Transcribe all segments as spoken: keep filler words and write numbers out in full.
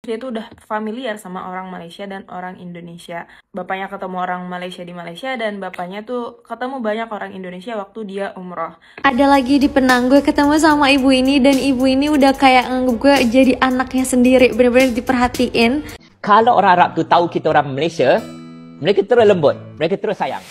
dia tuh udah familiar sama orang Malaysia dan orang Indonesia. Bapaknya ketemu orang Malaysia di Malaysia dan bapaknya tuh ketemu banyak orang Indonesia waktu dia umroh. Ada lagi di Penang, gue ketemu sama ibu ini dan ibu ini udah kayak nganggep gue jadi anaknya sendiri, bener-bener diperhatiin. Kalau orang Arab tu tahu kita orang Malaysia, mereka terus lembut, mereka terus sayang.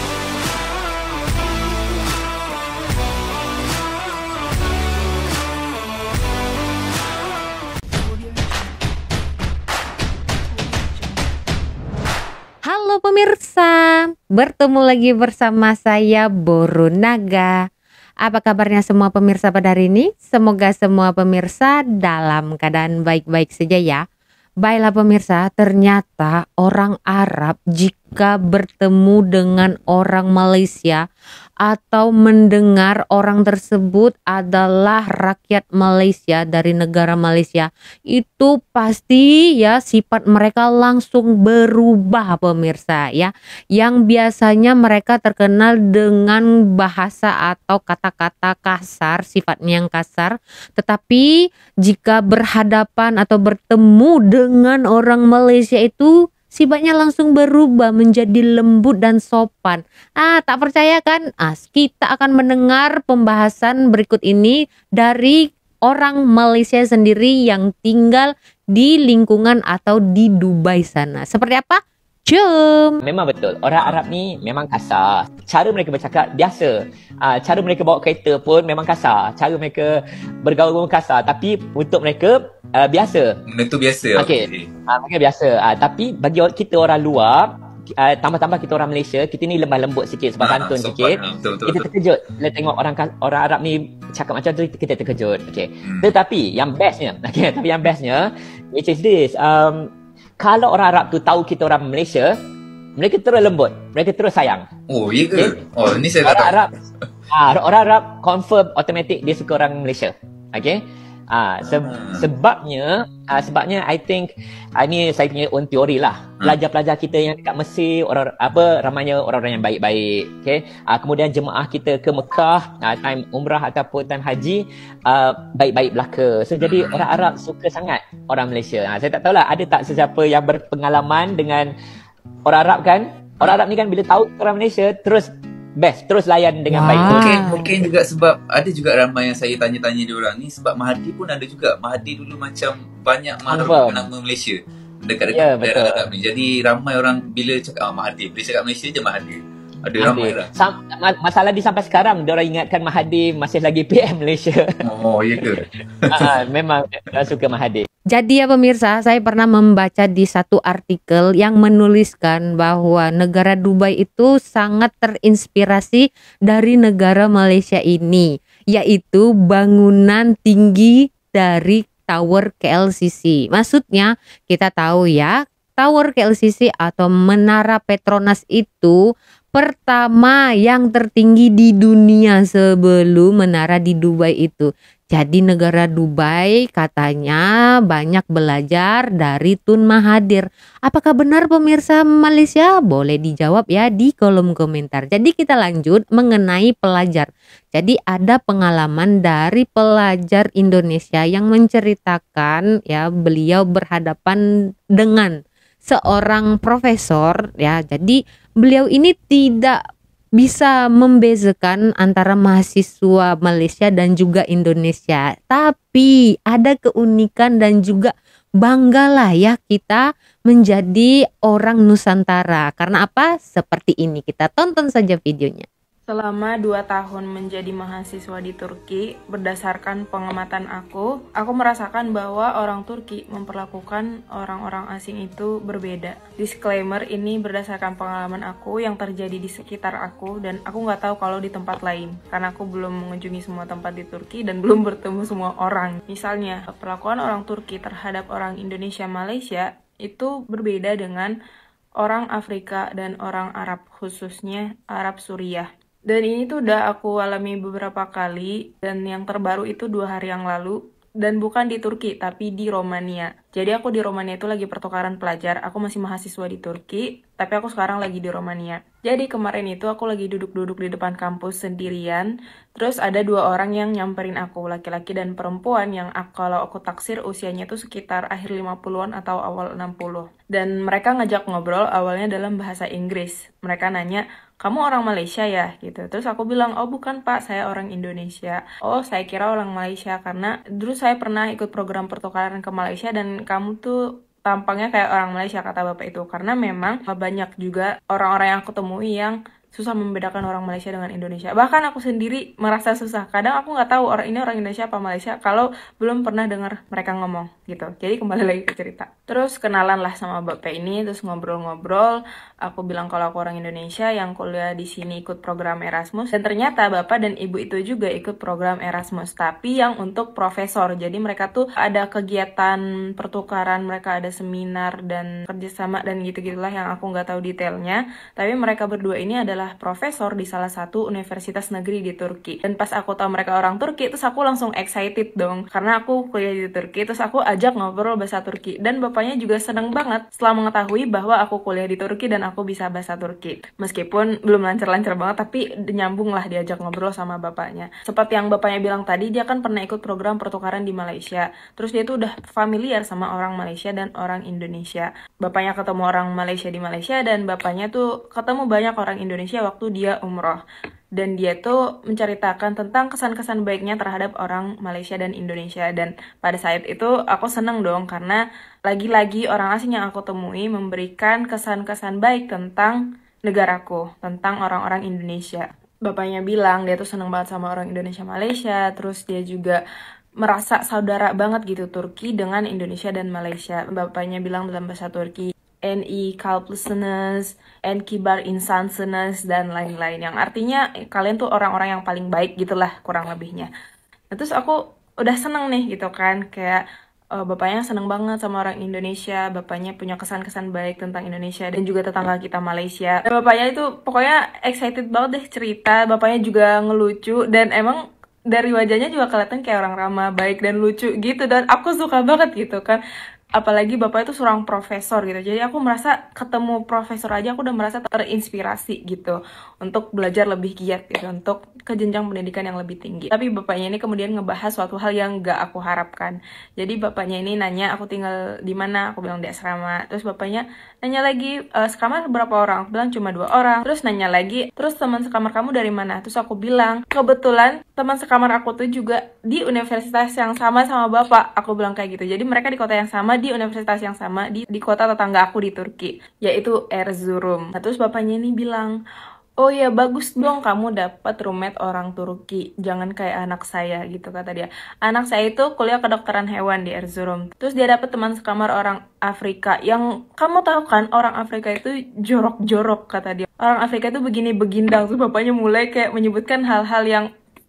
Halo pemirsa, bertemu lagi bersama saya Boru Naga. Apa kabarnya semua pemirsa pada hari ini? Semoga semua pemirsa dalam keadaan baik-baik saja ya. Baiklah pemirsa, ternyata orang Arab jika bertemu dengan orang Malaysia atau mendengar orang tersebut adalah rakyat Malaysia dari negara Malaysia, itu pasti ya sifat mereka langsung berubah pemirsa ya. Yang biasanya mereka terkenal dengan bahasa atau kata-kata kasar, sifatnya yang kasar, tetapi jika berhadapan atau bertemu dengan orang Malaysia itu sifatnya langsung berubah menjadi lembut dan sopan. Ah, tak percaya kan? Ah, kita akan mendengar pembahasan berikut ini dari orang Malaysia sendiri yang tinggal di lingkungan atau di Dubai sana. Seperti apa? Jom. Memang betul, orang Arab ni memang kasar. Cara mereka bercakap biasa. Uh, cara mereka bawa kereta pun memang kasar. Cara mereka bergaul pun kasar. Tapi untuk mereka uh, biasa. Benda tu biasa. Okey. Okay. Uh, mereka biasa. Uh, tapi bagi kita orang luar, uh, tambah-tambah kita orang Malaysia, kita ni lemah lembut sikit sebab Ha, santun sopan. sikit. Ha, betul, betul, kita betul. terkejut bila tengok orang orang Arab ni cakap macam tu, kita terkejut. Okey. Hmm. Tetapi yang bestnya, okey, tapi yang bestnya which is this. Um, Kalau orang Arab tu tahu kita orang Malaysia, mereka terus lembut, mereka terus sayang. Oh, iya ke? Okay. Oh, ni saya tak Orang tahu. Arab, ah, orang Arab confirm automatic dia suka orang Malaysia. Okay. Ah, se- Ah. sebabnya, ah, sebabnya I think ah, ni saya punya own teori lah. Pelajar-pelajar kita yang dekat Mesir, orang apa ramainya orang-orang yang baik-baik. Okay. Ah, kemudian jemaah kita ke Mekah, ah, time umrah ataupun time haji, ah, baik-baik belaka. So jadi orang Arab suka sangat orang Malaysia. Ah, saya tak tahulah ada tak sesiapa yang berpengalaman dengan orang Arab kan? Orang Arab ni kan bila tahu orang Malaysia terus best, terus layan dengan Wah. baik. Mungkin mungkin juga sebab ada juga ramai yang saya tanya-tanya dia orang ni sebab Mahathir pun ada juga. Mahathir dulu macam banyak marah Confirm. nama Malaysia dekat-dekat Ya, daerah betul. Arab ni. Jadi ramai orang bila cakap ah, Mahathir, bila cakap Malaysia je Mahathir. Ada ramai Mahathir. lah. Sam- ma- masalah di sampai sekarang dia orang ingatkan Mahathir masih lagi P M Malaysia. Oh, iya ke? Ah, memang dia suka Mahathir. Jadi ya pemirsa, saya pernah membaca di satu artikel yang menuliskan bahwa negara Dubai itu sangat terinspirasi dari negara Malaysia ini, yaitu bangunan tinggi dari Tower K L C C. Maksudnya kita tahu ya, Tower K L C C atau Menara Petronas itu pertama yang tertinggi di dunia sebelum menara di Dubai itu. Jadi negara Dubai katanya banyak belajar dari Tun Mahathir. Apakah benar pemirsa Malaysia? Boleh dijawab ya di kolom komentar. Jadi kita lanjut mengenai pelajar. Jadi ada pengalaman dari pelajar Indonesia yang menceritakan ya beliau berhadapan dengan seorang profesor ya. Jadi beliau ini tidak bisa membezakan antara mahasiswa Malaysia dan juga Indonesia. Tapi ada keunikan dan juga banggalah ya kita menjadi orang Nusantara. Karena apa? Seperti ini. Kita tonton saja videonya. Selama dua tahun menjadi mahasiswa di Turki, berdasarkan pengamatan aku, aku merasakan bahwa orang Turki memperlakukan orang-orang asing itu berbeda. Disclaimer, ini berdasarkan pengalaman aku yang terjadi di sekitar aku, dan aku nggak tahu kalau di tempat lain, karena aku belum mengunjungi semua tempat di Turki dan belum bertemu semua orang. Misalnya, perlakuan orang Turki terhadap orang Indonesia Malaysia itu berbeda dengan orang Afrika dan orang Arab, khususnya Arab Suriah. Dan ini tuh udah aku alami beberapa kali, dan yang terbaru itu dua hari yang lalu, dan bukan di Turki tapi di Romania. Jadi aku di Romania itu lagi pertukaran pelajar, aku masih mahasiswa di Turki, tapi aku sekarang lagi di Romania. Jadi kemarin itu aku lagi duduk-duduk di depan kampus sendirian, terus ada dua orang yang nyamperin aku, laki-laki dan perempuan yang ak- kalau aku taksir usianya itu sekitar akhir lima puluhan atau awal enam puluh. Dan mereka ngajak ngobrol awalnya dalam bahasa Inggris. Mereka nanya, kamu orang Malaysia ya? Gitu. Terus aku bilang, oh bukan pak, saya orang Indonesia. Oh saya kira orang Malaysia karena dulu saya pernah ikut program pertukaran ke Malaysia dan kamu tuh tampangnya kayak orang Malaysia, kata bapak itu. Karena memang banyak juga orang-orang yang aku temui yang susah membedakan orang Malaysia dengan Indonesia. Bahkan aku sendiri merasa susah. Kadang aku nggak tahu orang ini orang Indonesia apa Malaysia kalau belum pernah dengar mereka ngomong gitu. Jadi kembali lagi ke cerita. Terus kenalan lah sama bapak ini, terus ngobrol-ngobrol. Aku bilang kalau aku orang Indonesia yang kuliah di sini ikut program Erasmus. Dan ternyata bapak dan ibu itu juga ikut program Erasmus, tapi yang untuk profesor. Jadi mereka tuh ada kegiatan pertukaran, mereka ada seminar dan kerjasama dan gitu-gitulah yang aku nggak tahu detailnya. Tapi mereka berdua ini adalah profesor di salah satu universitas negeri di Turki. Dan pas aku tahu mereka orang Turki, terus aku langsung excited dong. Karena aku kuliah di Turki, terus aku ajak ngobrol bahasa Turki. Dan bapaknya juga seneng banget setelah mengetahui bahwa aku kuliah di Turki dan aku bisa bahasa Turki. Meskipun belum lancar-lancar banget, tapi nyambung lah diajak ngobrol sama bapaknya. Seperti yang bapaknya bilang tadi, dia kan pernah ikut program pertukaran di Malaysia. Terus dia tuh udah familiar sama orang Malaysia dan orang Indonesia. Bapaknya ketemu orang Malaysia di Malaysia dan bapaknya tuh ketemu banyak orang Indonesia waktu dia umroh. Dan dia tuh menceritakan tentang kesan-kesan baiknya terhadap orang Malaysia dan Indonesia. Dan pada saat itu aku seneng dong karena lagi-lagi orang asing yang aku temui memberikan kesan-kesan baik tentang negaraku, tentang orang-orang Indonesia. Bapaknya bilang dia tuh seneng banget sama orang Indonesia Malaysia, terus dia juga merasa saudara banget gitu Turki dengan Indonesia dan Malaysia. Bapaknya bilang dalam bahasa Turki, en iyi kalplısınız, en kibar insansınız, dan lain-lain. Yang artinya kalian tuh orang-orang yang paling baik gitulah kurang lebihnya. Nah, terus aku udah seneng nih gitu kan, kayak uh, bapaknya seneng banget sama orang Indonesia, bapaknya punya kesan-kesan baik tentang Indonesia dan juga tetangga kita Malaysia. Dan bapaknya itu pokoknya excited banget deh cerita, bapaknya juga ngelucu dan emang dari wajahnya juga kelihatan kayak orang ramah, baik dan lucu gitu, dan aku suka banget gitu kan. Apalagi bapak itu seorang profesor gitu, jadi aku merasa ketemu profesor aja aku udah merasa terinspirasi gitu untuk belajar lebih giat gitu, untuk ke jenjang pendidikan yang lebih tinggi. Tapi bapaknya ini kemudian ngebahas suatu hal yang gak aku harapkan. Jadi bapaknya ini nanya aku tinggal di mana, aku bilang di asrama. Terus bapaknya nanya lagi, e, sekamar berapa orang? Aku bilang cuma dua orang. Terus nanya lagi, terus teman sekamar kamu dari mana? Terus aku bilang, kebetulan teman sekamar aku tuh juga di universitas yang sama sama bapak. Aku bilang kayak gitu. Jadi mereka di kota yang sama, di universitas yang sama, di, di kota tetangga aku di Turki, yaitu Erzurum. Nah, terus bapaknya ini bilang, oh ya bagus dong kamu dapat roommate orang Turki, jangan kayak anak saya gitu, kata dia. Anak saya itu kuliah kedokteran hewan di Erzurum, terus dia dapat teman sekamar orang Afrika, yang kamu tahu kan orang Afrika itu jorok-jorok, kata dia. Orang Afrika itu begini begindang. Terus bapaknya mulai kayak menyebutkan hal-hal yang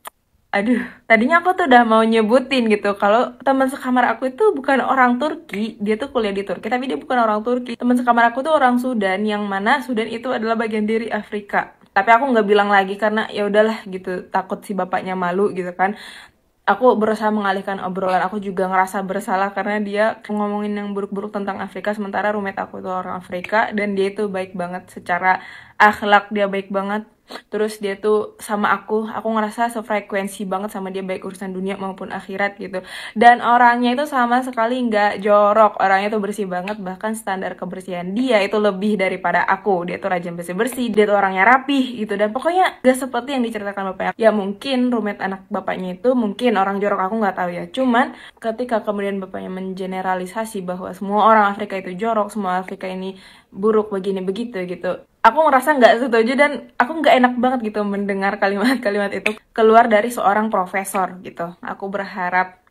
aduh, tadinya aku tuh udah mau nyebutin gitu kalau teman sekamar aku itu bukan orang Turki, dia tuh kuliah di Turki tapi dia bukan orang Turki. Teman sekamar aku tuh orang Sudan, yang mana Sudan itu adalah bagian dari Afrika. Tapi aku nggak bilang lagi karena ya udahlah gitu, takut si bapaknya malu gitu kan. Aku berusaha mengalihkan obrolan, aku juga ngerasa bersalah karena dia ngomongin yang buruk-buruk tentang Afrika, sementara roommate aku itu orang Afrika dan dia itu baik banget secara akhlak, dia baik banget. Terus dia tuh sama aku, aku ngerasa sefrekuensi banget sama dia, baik urusan dunia maupun akhirat gitu. Dan orangnya itu sama sekali nggak jorok, orangnya tuh bersih banget, bahkan standar kebersihan dia itu lebih daripada aku. Dia tuh rajin bersih-bersih, dia tuh orangnya rapih gitu, dan pokoknya gak seperti yang diceritakan bapaknya. Ya mungkin roommate anak bapaknya itu mungkin orang jorok, aku nggak tahu ya. Cuman ketika kemudian bapaknya mengeneralisasi bahwa semua orang Afrika itu jorok, semua Afrika ini buruk begini begitu gitu, aku ngerasa nggak setuju dan aku nggak enak banget gitu mendengar kalimat-kalimat itu keluar dari seorang profesor gitu. Aku berharap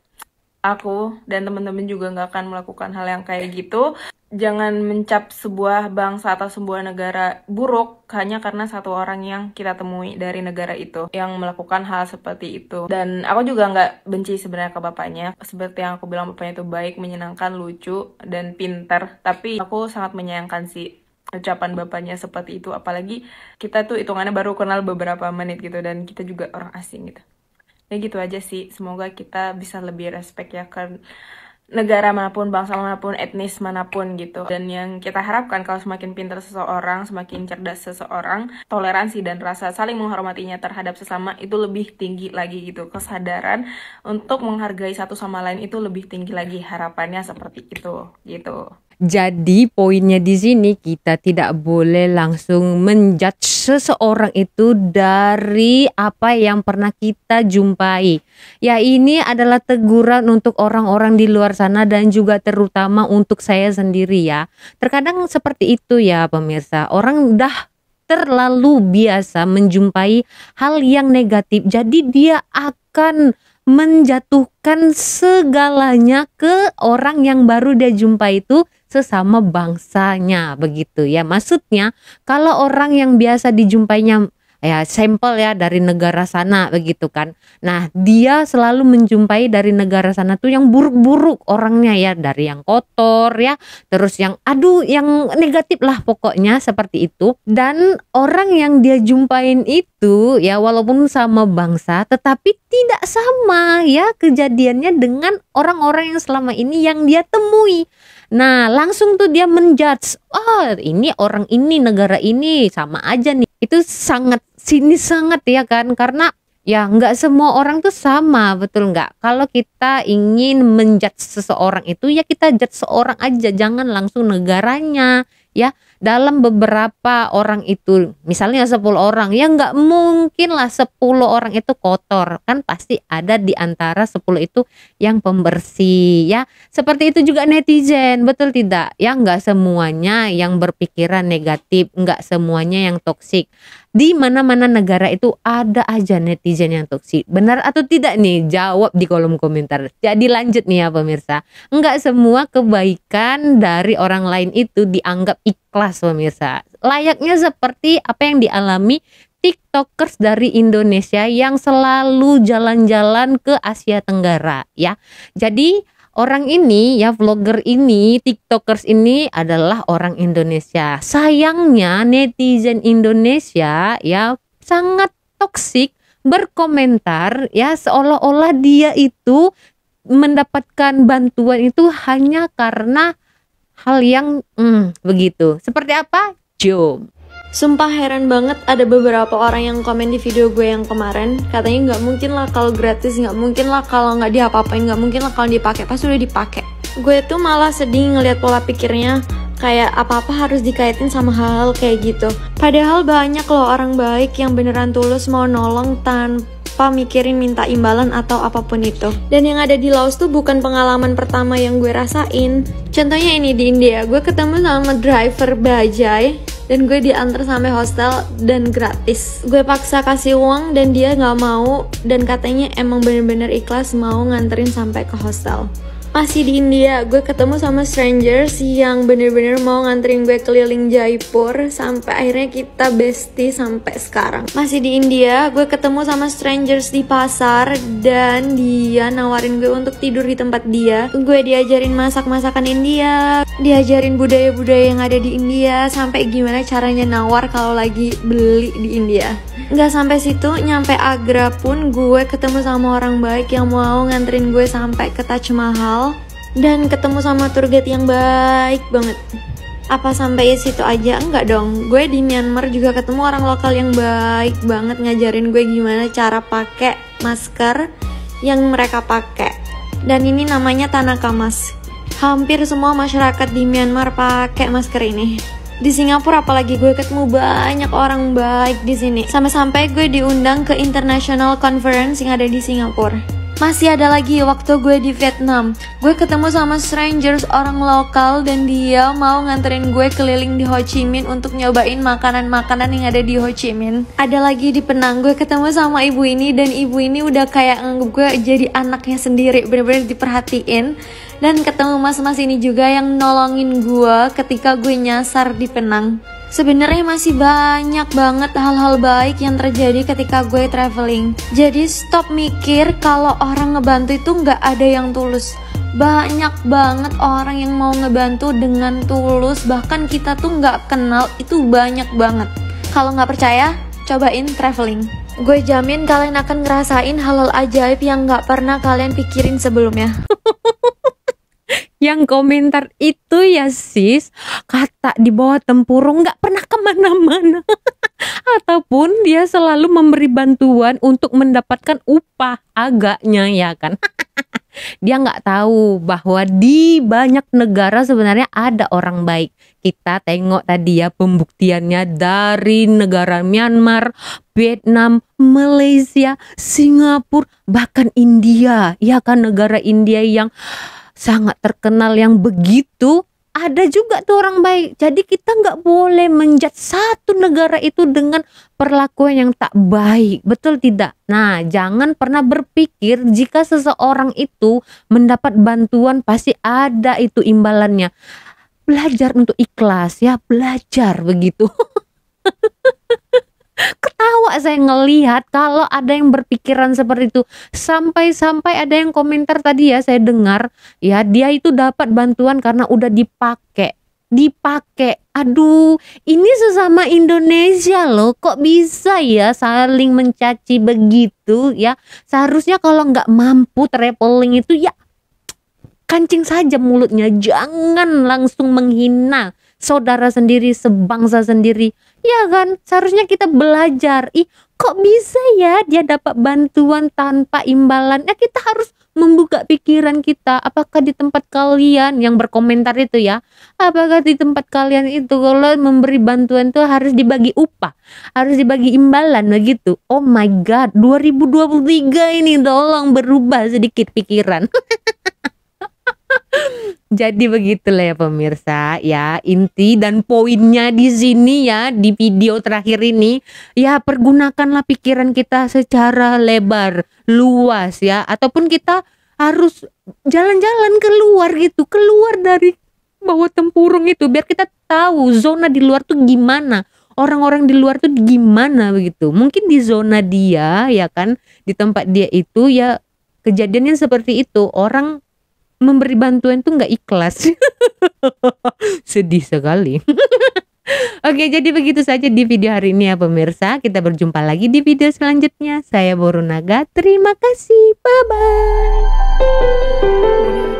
aku dan teman-teman juga nggak akan melakukan hal yang kayak gitu. Jangan mencap sebuah bangsa atau sebuah negara buruk hanya karena satu orang yang kita temui dari negara itu yang melakukan hal seperti itu. Dan aku juga nggak benci sebenarnya ke bapaknya. Seperti yang aku bilang, bapaknya itu baik, menyenangkan, lucu, dan pintar. Tapi aku sangat menyayangkan sih ucapan bapaknya seperti itu. Apalagi kita tuh hitungannya baru kenal beberapa menit gitu, dan kita juga orang asing gitu. Ya gitu aja sih, semoga kita bisa lebih respect ya kan negara manapun, bangsa manapun, etnis manapun gitu. Dan yang kita harapkan kalau semakin pintar seseorang, semakin cerdas seseorang, toleransi dan rasa saling menghormatinya terhadap sesama itu lebih tinggi lagi gitu. Kesadaran untuk menghargai satu sama lain itu lebih tinggi lagi, harapannya seperti itu gitu. Jadi poinnya di sini kita tidak boleh langsung menjudge seseorang itu dari apa yang pernah kita jumpai. Ya, ini adalah teguran untuk orang-orang di luar sana dan juga terutama untuk saya sendiri ya. Terkadang seperti itu ya pemirsa. Orang udah terlalu biasa menjumpai hal yang negatif. Jadi dia akan menjatuhkan segalanya ke orang yang baru dia jumpai itu sesama bangsanya begitu ya. Maksudnya kalau orang yang biasa dijumpainya ya sampel ya dari negara sana begitu kan. Nah, dia selalu menjumpai dari negara sana tuh yang buruk-buruk orangnya ya, dari yang kotor ya, terus yang aduh yang negatif lah pokoknya seperti itu. Dan orang yang dia jumpain itu ya walaupun sama bangsa tetapi tidak sama ya kejadiannya dengan orang-orang yang selama ini yang dia temui. Nah, langsung tuh dia menjudge, oh ini orang ini negara ini sama aja nih. Itu sangat sinis sangat ya kan, karena ya nggak semua orang tuh sama, betul nggak? Kalau kita ingin menjudge seseorang itu ya kita judge seorang aja, jangan langsung negaranya ya. Dalam beberapa orang itu misalnya sepuluh orang ya nggak mungkin lah sepuluh orang itu kotor, kan pasti ada di antara sepuluh itu yang pembersih ya. Seperti itu juga netizen, betul tidak? Ya nggak semuanya yang berpikiran negatif, nggak semuanya yang toksik. Di mana-mana negara itu ada aja netizen yang toksik. Benar atau tidak nih? Jawab di kolom komentar. Jadi lanjut nih ya pemirsa. Enggak semua kebaikan dari orang lain itu dianggap ikhlas pemirsa. Layaknya seperti apa yang dialami TikTokers dari Indonesia yang selalu jalan-jalan ke Asia Tenggara ya. Jadi orang ini ya, vlogger ini, TikTokers ini adalah orang Indonesia. Sayangnya netizen Indonesia ya sangat toksik, berkomentar ya seolah-olah dia itu mendapatkan bantuan itu hanya karena hal yang hmm, begitu. Seperti apa? Jom. Sumpah heran banget ada beberapa orang yang komen di video gue yang kemarin. Katanya nggak mungkin lah kalau gratis, nggak mungkin lah kalau nggak diapa-apain, nggak mungkin lah kalau dipakai. Pas udah dipakai, gue tuh malah sedih ngelihat pola pikirnya. Kayak apa-apa harus dikaitin sama hal-hal kayak gitu. Padahal banyak loh orang baik yang beneran tulus mau nolong tanpa mikirin minta imbalan atau apapun itu. Dan yang ada di Laos tuh bukan pengalaman pertama yang gue rasain. Contohnya ini di India, gue ketemu sama driver bajai dan gue diantar sampai hostel dan gratis. Gue paksa kasih uang dan dia nggak mau, dan katanya emang bener-bener ikhlas mau nganterin sampai ke hostel. Masih di India, gue ketemu sama strangers yang bener-bener mau nganterin gue keliling Jaipur sampai akhirnya kita bestie sampai sekarang. Masih di India, gue ketemu sama strangers di pasar dan dia nawarin gue untuk tidur di tempat dia. Gue diajarin masak-masakan India, diajarin budaya-budaya yang ada di India, sampai gimana caranya nawar kalau lagi beli di India. Nggak sampai situ, nyampe Agra pun gue ketemu sama orang baik yang mau nganterin gue sampai ke Taj Mahal dan ketemu sama tour guide yang baik banget. Apa sampai situ aja? Enggak dong. Gue di Myanmar juga ketemu orang lokal yang baik banget ngajarin gue gimana cara pakai masker yang mereka pakai. Dan ini namanya Tanaka Mask. Hampir semua masyarakat di Myanmar pakai masker ini. Di Singapura apalagi gue ketemu banyak orang baik di sini. Sampai-sampai gue diundang ke international conference yang ada di Singapura. Masih ada lagi waktu gue di Vietnam. Gue ketemu sama strangers orang lokal dan dia mau nganterin gue keliling di Ho Chi Minh untuk nyobain makanan-makanan yang ada di Ho Chi Minh. Ada lagi di Penang, gue ketemu sama ibu ini dan ibu ini udah kayak nganggep gue jadi anaknya sendiri, bener-bener diperhatiin. Dan ketemu mas-mas ini juga yang nolongin gue ketika gue nyasar di Penang. Sebenarnya masih banyak banget hal-hal baik yang terjadi ketika gue traveling. Jadi stop mikir kalau orang ngebantu itu nggak ada yang tulus. Banyak banget orang yang mau ngebantu dengan tulus, bahkan kita tuh nggak kenal, itu banyak banget. Kalau nggak percaya, cobain traveling. Gue jamin kalian akan ngerasain hal-hal ajaib yang nggak pernah kalian pikirin sebelumnya. yang komentar itu ya sis, kata di bawah tempurung nggak pernah kemana-mana. Ataupun dia selalu memberi bantuan untuk mendapatkan upah agaknya ya kan. Dia nggak tahu bahwa di banyak negara sebenarnya ada orang baik. Kita tengok tadi ya pembuktiannya dari negara Myanmar, Vietnam, Malaysia, Singapura, bahkan India. Ya kan, negara India yang sangat terkenal yang begitu. Ada juga tuh orang baik. Jadi kita nggak boleh menjudge satu negara itu dengan perlakuan yang tak baik. Betul tidak? Nah, jangan pernah berpikir jika seseorang itu mendapat bantuan pasti ada itu imbalannya. Belajar untuk ikhlas ya, belajar begitu. Ketawa saya ngelihat kalau ada yang berpikiran seperti itu. Sampai-sampai ada yang komentar tadi ya, saya dengar ya, dia itu dapat bantuan karena udah dipakai. Dipakai. Aduh, ini sesama Indonesia loh. Kok bisa ya saling mencaci begitu ya? Seharusnya kalau nggak mampu traveling itu ya kancing saja mulutnya. Jangan langsung menghina saudara sendiri, sebangsa sendiri. Ya kan, seharusnya kita belajar. Ih, kok bisa ya dia dapat bantuan tanpa imbalan? Ya kita harus membuka pikiran kita. Apakah di tempat kalian yang berkomentar itu ya, apakah di tempat kalian itu kalau memberi bantuan itu harus dibagi upah, harus dibagi imbalan begitu? Oh my god, dua ribu dua puluh tiga ini tolong berubah sedikit pikiran. Jadi begitulah ya pemirsa ya, inti dan poinnya di sini ya, di video terakhir ini ya, pergunakanlah pikiran kita secara lebar, luas ya, ataupun kita harus jalan-jalan keluar gitu, keluar dari bawah tempurung itu biar kita tahu zona di luar tuh gimana, orang-orang di luar tuh gimana begitu. Mungkin di zona dia ya kan, di tempat dia itu ya kejadiannya seperti itu, orang memberi bantuan tuh nggak ikhlas. Sedih sekali. Oke, jadi begitu saja di video hari ini ya pemirsa. Kita berjumpa lagi di video selanjutnya. Saya Borunaga, terima kasih, bye bye.